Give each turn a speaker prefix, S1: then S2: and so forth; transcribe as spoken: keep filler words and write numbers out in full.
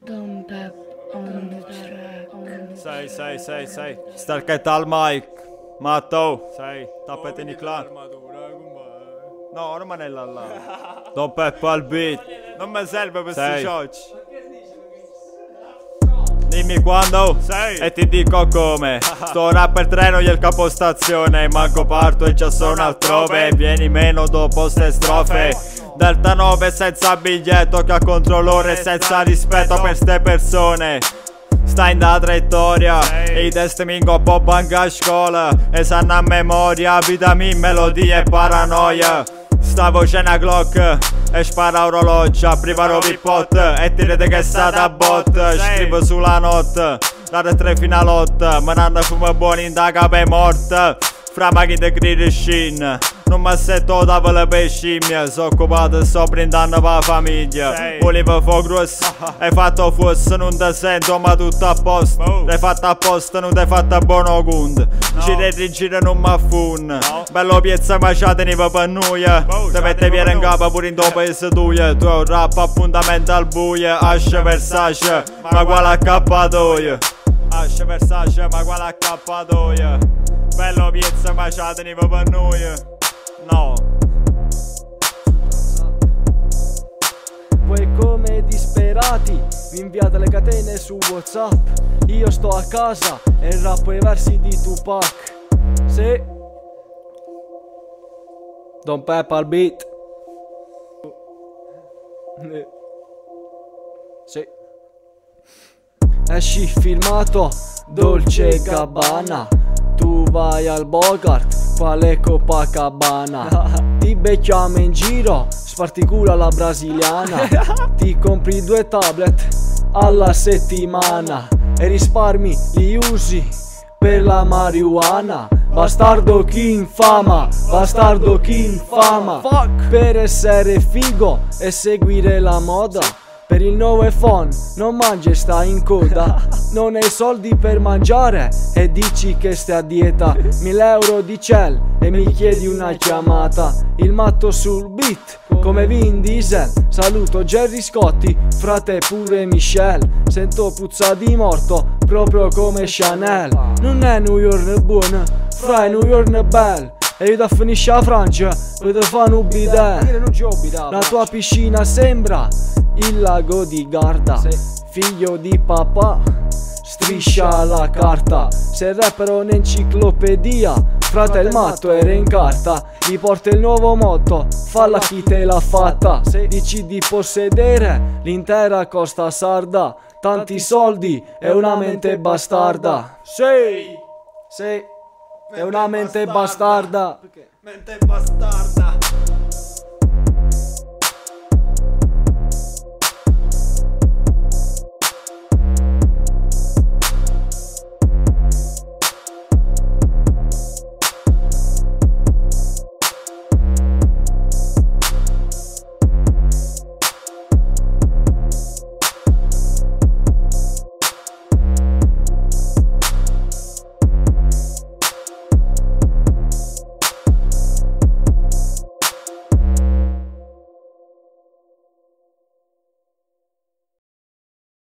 S1: Don Pep on the track.
S2: Sei, sei, sei, sei. Starchetta al mic. Matto, sei. Tappetini clan. No, non me là. Don Pep al beat. Non mi serve per questi ciocci. Dimmi quando sei e ti dico come. Sto rapper treno e il capostazione. Manco parto e già sono altrove. Vieni meno dopo ste strofe. Delta nove senza biglietto, che ha controllore senza rispetto per ste persone. Sta in da traiettoria e i testi mi ingoppo banca a scuola e sanno a memoria vita mi melodie e paranoia. Sta voce una Glock e spara orologio, prima pot e ti rete che è stata bot. Scrivo sulla notte, dalle tre fino a lotta, me n'hanno fumo buoni in da capo e morta. Fra macchine de gridi shin, non mi assetto da vele per scimmie. Sono occupato e sto brindando per la famiglia. Volevo fuoco grosso, hai fatto fuoco, non ti sento ma tutto a posto. L'hai fatto apposta, non ti hai fatto a buono conto. Giri e giri non mi affun. Bello piezza maciata ne va per noi. Ti mette via in capo pure in tuo paese tuo. Tu hai un rap appuntamento al buio. Asce Versace, ma quale accappatoio. Asce Versace, ma quale accappatoio. Bello piezza maciata ne va per noi. No.
S3: Voi come disperati vi inviate le catene su WhatsApp. Io sto a casa e rappo i versi di Tupac. Sì. Don Pep al beat. Sì. Esci filmato Dolce Gabbana. Tu vai al Bogart, quale Copacabana. Ti becchiamo in giro, sparticula la brasiliana. Ti compri due tablet alla settimana e risparmi li usi per la marijuana. Bastardo chi infama, bastardo chi infama. Per essere figo e seguire la moda. Per il nuovo iPhone non mangi e stai in coda. Non hai soldi per mangiare e dici che stai a dieta. Mille euro di cell e mi chiedi una chiamata. Il matto sul beat come Vin Diesel. Saluto Gerry Scotti, frate pure Michelle. Sento puzza di morto proprio come Chanel. Non è New York buona, fra è New York bell. E io da finisce la Francia per te fare un bidet. La tua piscina sembra il lago di Garda. Figlio di papà, striscia la carta. Se il rapper è un'enciclopedia, frate il matto era in carta. Gli porta il nuovo motto, falla chi te l'ha fatta. Dici di possedere l'intera costa sarda. Tanti soldi e una mente bastarda. Sì, sì, è una mente bastarda.
S2: Mente bastarda.